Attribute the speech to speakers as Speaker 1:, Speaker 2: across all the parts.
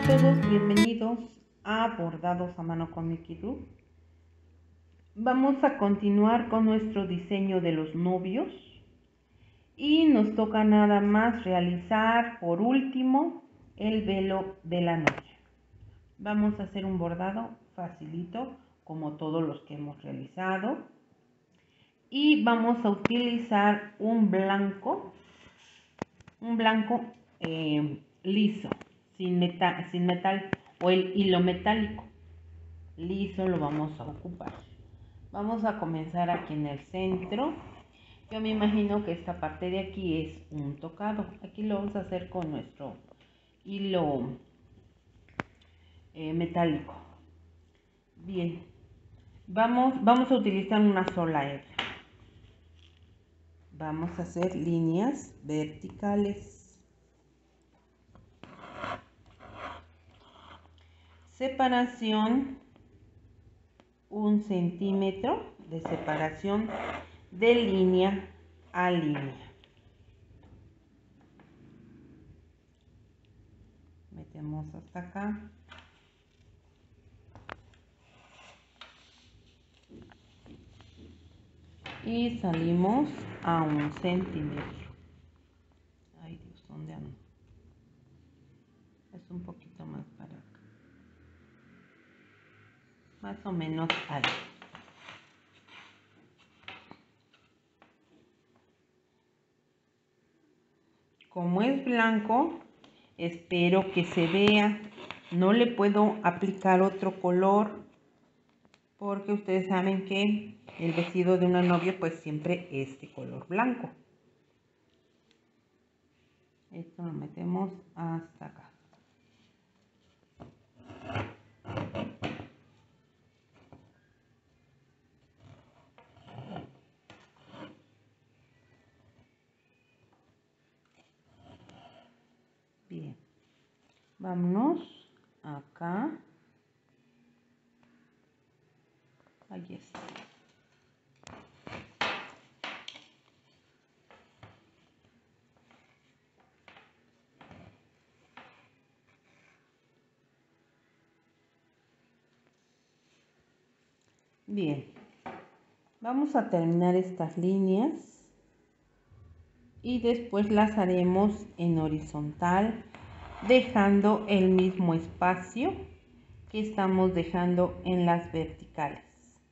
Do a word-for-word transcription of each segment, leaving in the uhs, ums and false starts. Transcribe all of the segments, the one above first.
Speaker 1: todos, bienvenidos a Bordados a Mano con Miki Ru. Vamos a continuar con nuestro diseño de los novios y nos toca nada más realizar por último el velo de la novia. Vamos a hacer un bordado facilito como todos los que hemos realizado y vamos a utilizar un blanco, un blanco eh, liso. Sin metal, sin metal o el hilo metálico liso lo vamos a ocupar. Vamos a comenzar aquí en el centro. Yo me imagino que esta parte de aquí es un tocado. Aquí lo vamos a hacer con nuestro hilo eh, metálico. Bien, vamos, vamos a utilizar una sola hebra. Vamos a hacer líneas verticales. Separación, un centímetro de separación de línea a línea. Metemos hasta acá. Y salimos a un centímetro. Ay Dios, ¿dónde ando? Es un poquito más para acá. Más o menos ahí. Como es blanco, espero que se vea. No le puedo aplicar otro color porque ustedes saben que el vestido de una novia pues siempre es de color blanco. Esto lo metemos hasta acá. Bien, vámonos acá. Ahí está. Bien, vamos a terminar estas líneas y después las haremos en horizontal, dejando el mismo espacio que estamos dejando en las verticales.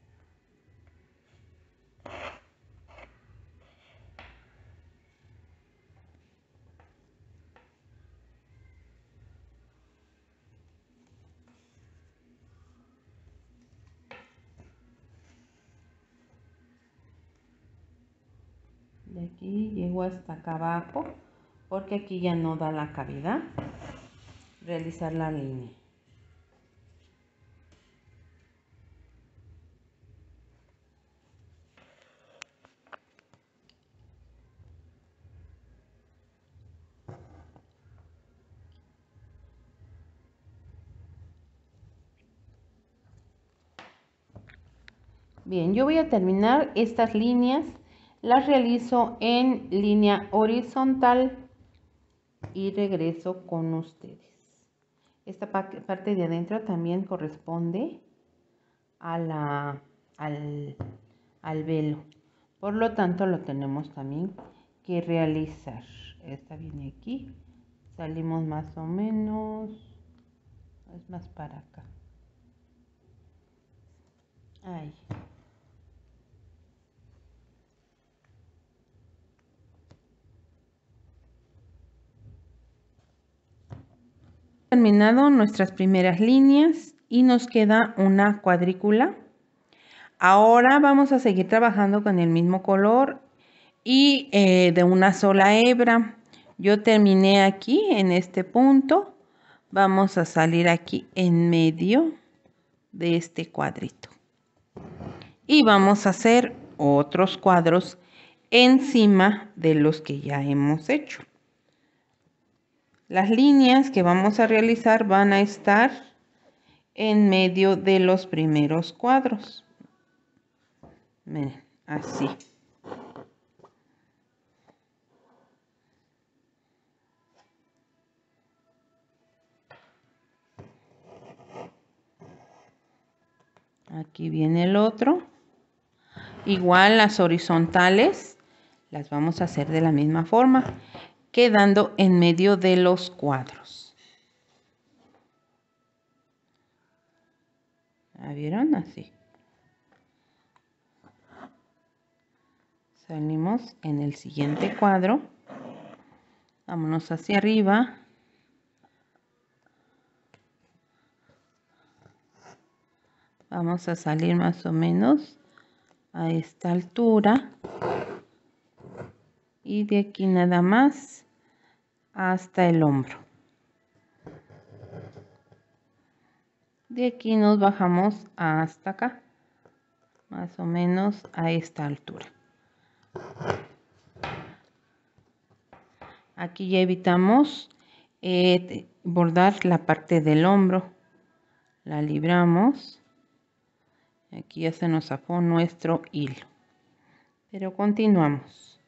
Speaker 1: De aquí llego hasta acá abajo porque aquí ya no da la cavidad realizar la línea. Bien, yo voy a terminar estas líneas, las realizo en línea horizontal y regreso con ustedes. Esta parte de adentro también corresponde a la, al, al velo, por lo tanto lo tenemos también que realizar. Esta viene aquí, salimos más o menos, es más para acá. Ahí. Terminado nuestras primeras líneas y nos queda una cuadrícula. Ahora vamos a seguir trabajando con el mismo color y eh, de una sola hebra. Yo terminé aquí en este punto. Vamos a salir aquí en medio de este cuadrito y vamos a hacer otros cuadros encima de los que ya hemos hecho. Las líneas que vamos a realizar van a estar en medio de los primeros cuadros. Miren, así. Aquí viene el otro. Igual las horizontales las vamos a hacer de la misma forma, quedando en medio de los cuadros. ¿La vieron? Así. Salimos en el siguiente cuadro. Vámonos hacia arriba. Vamos a salir más o menos a esta altura. Y de aquí nada más hasta el hombro. De aquí nos bajamos hasta acá. Más o menos a esta altura. Aquí ya evitamos eh, bordar la parte del hombro. La libramos. Aquí ya se nos zafó nuestro hilo. Pero continuamos.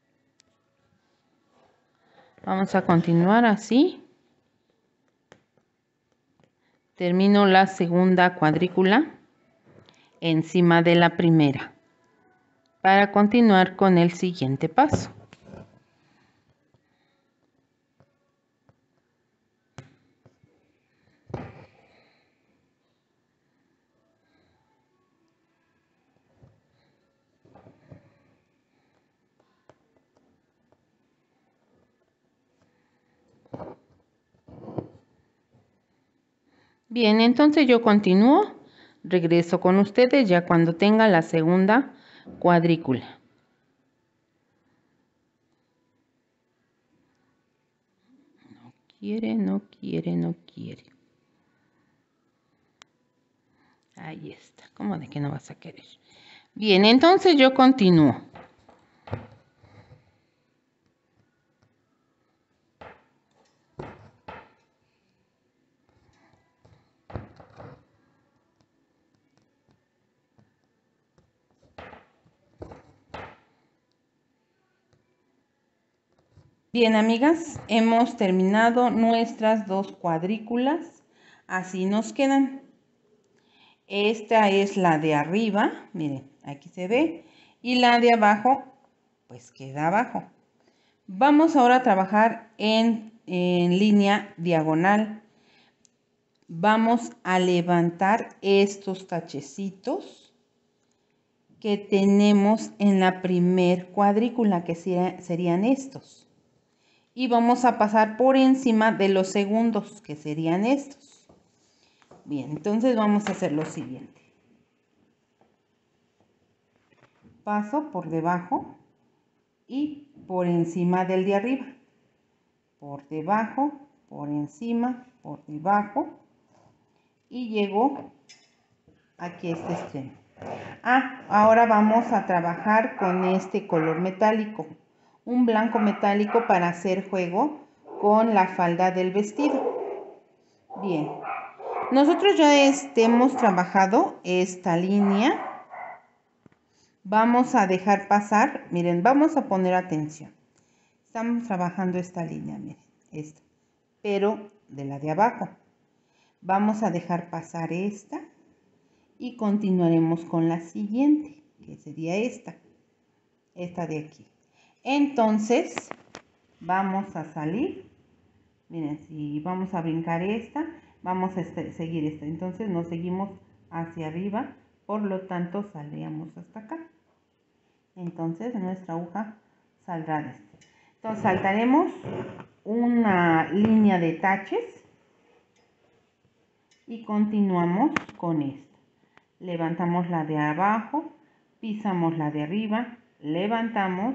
Speaker 1: Vamos a continuar así. Termino la segunda cuadrícula encima de la primera. Para continuar con el siguiente paso. Bien, entonces yo continúo, regreso con ustedes ya cuando tenga la segunda cuadrícula. No quiere, no quiere, no quiere. Ahí está, ¿cómo de que no vas a querer? Bien, entonces yo continúo. Bien, amigas, hemos terminado nuestras dos cuadrículas. Así nos quedan. Esta es la de arriba, miren, aquí se ve. Y la de abajo, pues queda abajo. Vamos ahora a trabajar en, en línea diagonal. Vamos a levantar estos tachecitos que tenemos en la primer cuadrícula, que serían estos. Y vamos a pasar por encima de los segundos, que serían estos. Bien, entonces vamos a hacer lo siguiente. Paso por debajo y por encima del de arriba. Por debajo, por encima, por debajo. Y llego aquí a este extremo. Ah, ahora vamos a trabajar con este color metálico. Un blanco metálico para hacer juego con la falda del vestido. Bien, nosotros ya este, hemos trabajado esta línea. Vamos a dejar pasar, miren, vamos a poner atención. Estamos trabajando esta línea, miren, esta, pero de la de abajo. Vamos a dejar pasar esta y continuaremos con la siguiente, que sería esta, esta de aquí. Entonces, vamos a salir, miren, si vamos a brincar esta, vamos a este, seguir esta. Entonces nos seguimos hacia arriba, por lo tanto saldríamos hasta acá. Entonces nuestra aguja saldrá de este. Entonces saltaremos una línea de taches y continuamos con esta. Levantamos la de abajo, pisamos la de arriba, levantamos,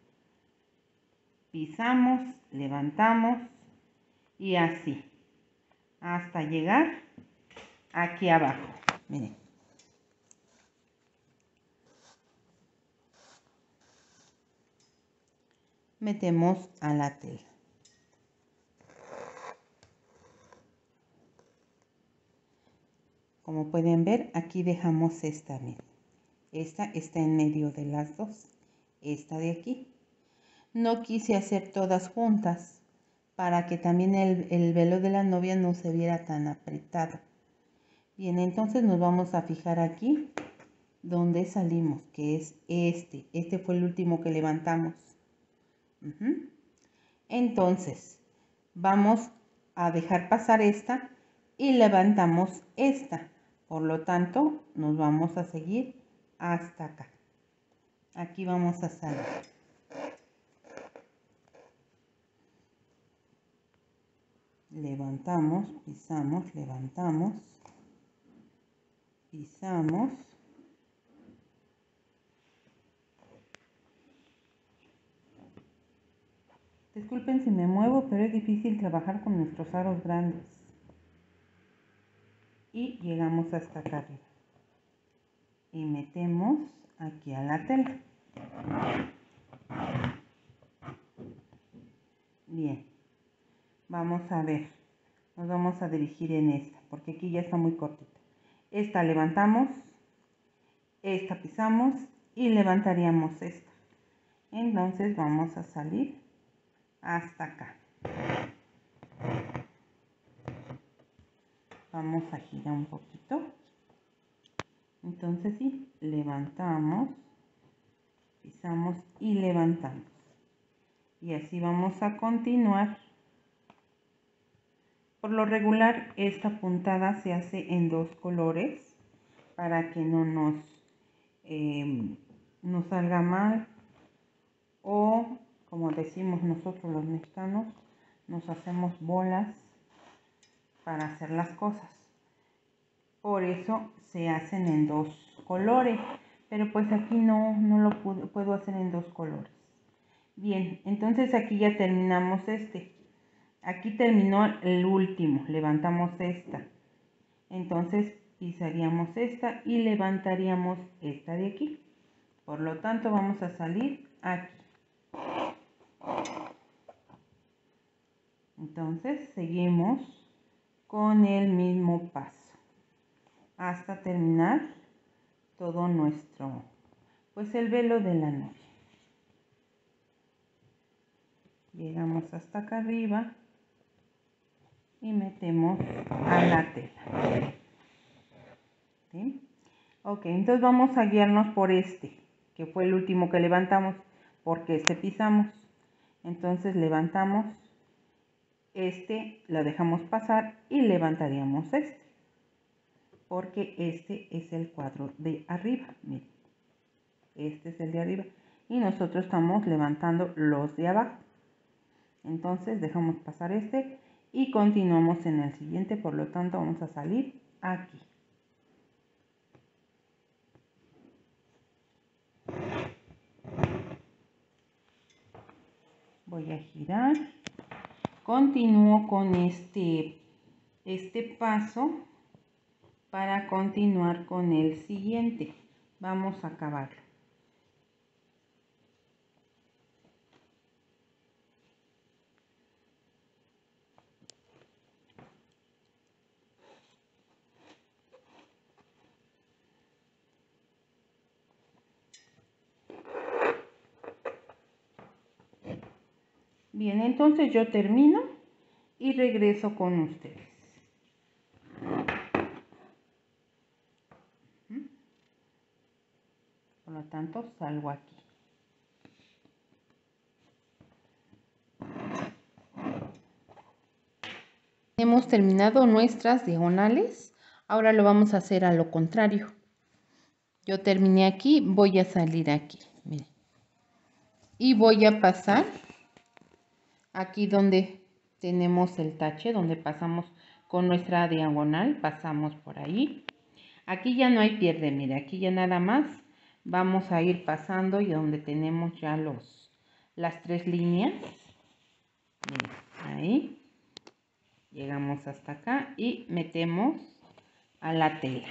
Speaker 1: pisamos, levantamos y así hasta llegar aquí abajo. Miren. Metemos a la tela. Como pueden ver, aquí dejamos esta, miren. Esta está en medio de las dos, esta de aquí. No quise hacer todas juntas para que también el, el velo de la novia no se viera tan apretado. Bien, entonces nos vamos a fijar aquí donde salimos, que es este. Este fue el último que levantamos. Uh-huh. Entonces, vamos a dejar pasar esta y levantamos esta. Por lo tanto, nos vamos a seguir hasta acá. Aquí vamos a salir. Levantamos, pisamos, levantamos, pisamos. Disculpen si me muevo, pero es difícil trabajar con nuestros aros grandes. Y llegamos hasta acá arriba. Y metemos aquí a la tela. Bien. Vamos a ver. Nos vamos a dirigir en esta, porque aquí ya está muy cortita. Esta levantamos, esta pisamos y levantaríamos esta. Entonces vamos a salir hasta acá. Vamos a girar un poquito. Entonces sí, levantamos, pisamos y levantamos. Y así vamos a continuar. Por lo regular, esta puntada se hace en dos colores para que no nos, eh, nos salga mal, o como decimos nosotros los mexicanos, nos hacemos bolas para hacer las cosas. Por eso se hacen en dos colores, pero pues aquí no, no lo puedo, puedo hacer en dos colores. Bien, entonces aquí ya terminamos este. Aquí terminó el último, levantamos esta. Entonces pisaríamos esta y levantaríamos esta de aquí. Por lo tanto vamos a salir aquí. Entonces seguimos con el mismo paso hasta terminar todo nuestro, pues el velo de la novia. Llegamos hasta acá arriba y metemos a la tela. ¿Sí? Ok, entonces vamos a guiarnos por este, que fue el último que levantamos, porque este pisamos. Entonces levantamos este, lo dejamos pasar y levantaríamos este, porque este es el cuadro de arriba. Miren, este es el de arriba y nosotros estamos levantando los de abajo. Entonces dejamos pasar este y continuamos en el siguiente. Por lo tanto vamos a salir aquí. Voy a girar. Continúo con este, este paso para continuar con el siguiente. Vamos a acabarlo. Bien, entonces yo termino y regreso con ustedes. Por lo tanto, salgo aquí. Hemos terminado nuestras diagonales. Ahora lo vamos a hacer a lo contrario. Yo terminé aquí, voy a salir aquí. Miren. Y voy a pasar aquí donde tenemos el tache, donde pasamos con nuestra diagonal, pasamos por ahí. Aquí ya no hay pierde, mire, aquí ya nada más vamos a ir pasando y donde tenemos ya los, las tres líneas. Miren, ahí llegamos hasta acá y metemos a la tela.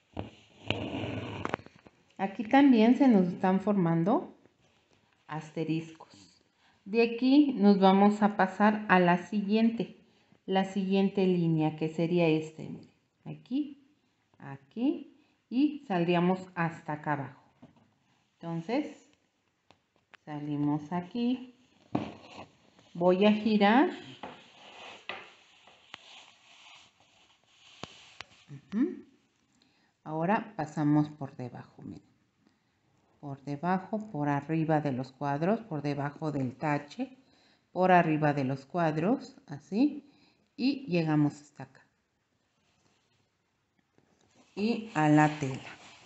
Speaker 1: Aquí también se nos están formando asteriscos. De aquí nos vamos a pasar a la siguiente, la siguiente línea, que sería este. Aquí, aquí y saldríamos hasta acá abajo. Entonces, salimos aquí. Voy a girar. Uh-huh. Ahora pasamos por debajo, miren. Por debajo, por arriba de los cuadros, por debajo del tache, por arriba de los cuadros, así, y llegamos hasta acá. Y a la tela.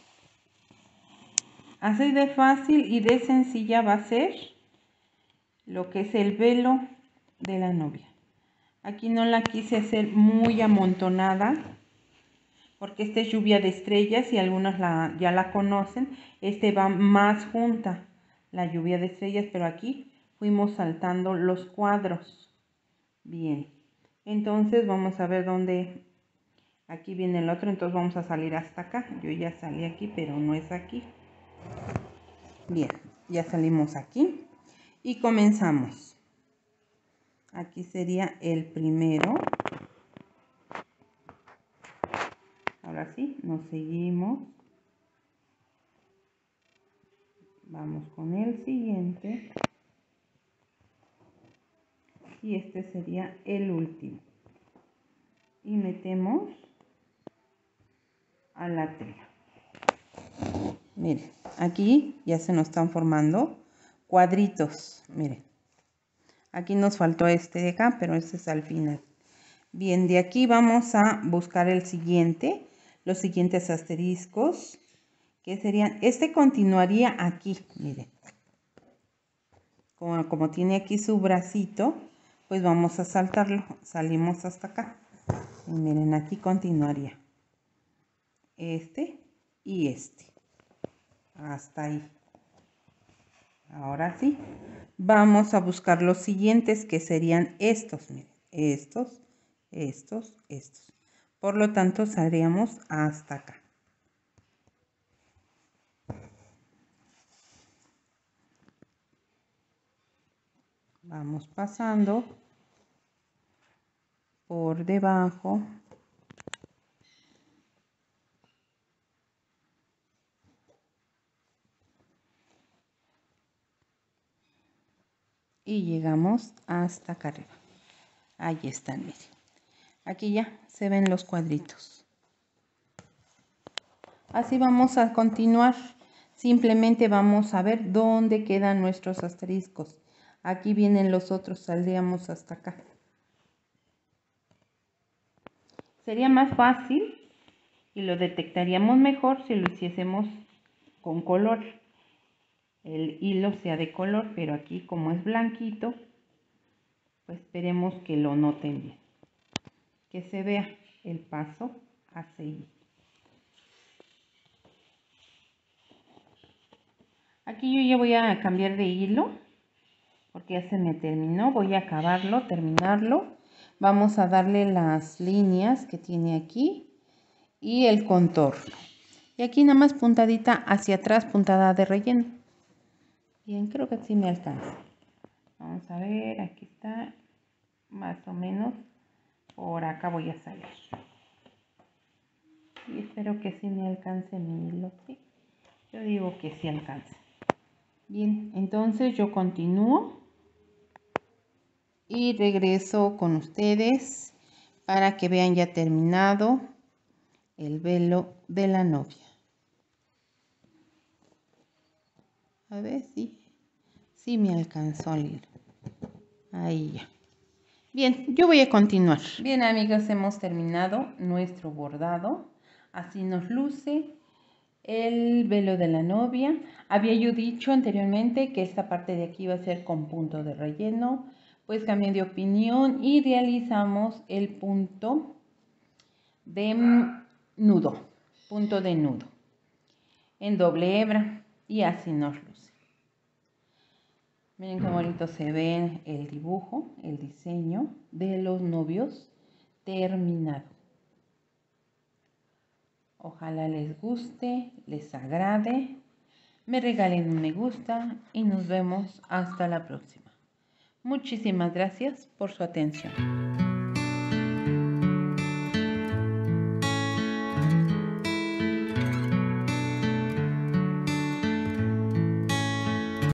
Speaker 1: Así de fácil y de sencilla va a ser lo que es el velo de la novia. Aquí no la quise hacer muy amontonada, porque esta es lluvia de estrellas y algunos la, ya la conocen. Este va más junta, la lluvia de estrellas, pero aquí fuimos saltando los cuadros. Bien, entonces vamos a ver dónde, aquí viene el otro, entonces vamos a salir hasta acá. Yo ya salí aquí, pero no es aquí. Bien, ya salimos aquí y comenzamos. Aquí sería el primero. Ahora sí, nos seguimos. Vamos con el siguiente. Y este sería el último. Y metemos a la tela. Miren, aquí ya se nos están formando cuadritos. Miren, aquí nos faltó este de acá, pero este es al final. Bien, de aquí vamos a buscar el siguiente, los siguientes asteriscos, que serían, este continuaría aquí, miren. Como, como tiene aquí su bracito, pues vamos a saltarlo, salimos hasta acá. Y miren, aquí continuaría este y este. Hasta ahí. Ahora sí, vamos a buscar los siguientes, que serían estos, miren, estos, estos, estos. Por lo tanto, saldríamos hasta acá. Vamos pasando por debajo. Y llegamos hasta acá arriba. Ahí están, miren. Aquí ya se ven los cuadritos. Así vamos a continuar. Simplemente vamos a ver dónde quedan nuestros asteriscos. Aquí vienen los otros, saldríamos hasta acá. Sería más fácil y lo detectaríamos mejor si lo hiciésemos con color. El hilo sea de color, pero aquí como es blanquito, pues esperemos que lo noten bien. Que se vea el paso a seguir. Aquí yo ya voy a cambiar de hilo, porque ya se me terminó. Voy a acabarlo, terminarlo. Vamos a darle las líneas que tiene aquí y el contorno. Y aquí nada más puntadita hacia atrás, puntada de relleno. Bien, creo que sí me alcanza. Vamos a ver, aquí está, más o menos por acá voy a salir. Y espero que sí me alcance mi hilo, ¿sí? Yo digo que sí alcanza. Bien, entonces yo continúo y regreso con ustedes para que vean ya terminado el velo de la novia. A ver si, si me alcanzó el hilo. Ahí ya. Bien, yo voy a continuar. Bien, amigos, hemos terminado nuestro bordado. Así nos luce el velo de la novia. Había yo dicho anteriormente que esta parte de aquí iba a ser con punto de relleno. Pues cambié de opinión y realizamos el punto de nudo. Punto de nudo. En doble hebra. Y así nos luce. Miren qué bonito se ve el dibujo, el diseño de los novios terminado. Ojalá les guste, les agrade, me regalen un me gusta y nos vemos hasta la próxima. Muchísimas gracias por su atención.